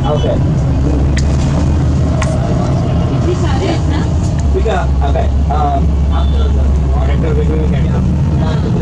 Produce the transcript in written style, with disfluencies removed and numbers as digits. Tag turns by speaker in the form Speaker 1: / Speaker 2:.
Speaker 1: Okay. We got, okay. Director, we will get it.